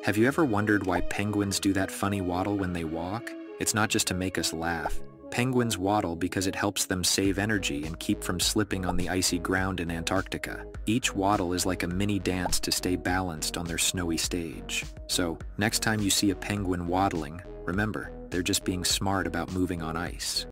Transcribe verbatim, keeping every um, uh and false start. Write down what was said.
Have you ever wondered why penguins do that funny waddle when they walk? It's not just to make us laugh. Penguins waddle because it helps them save energy and keep from slipping on the icy ground in Antarctica. Each waddle is like a mini dance to stay balanced on their snowy stage. So, next time you see a penguin waddling, remember, they're just being smart about moving on ice.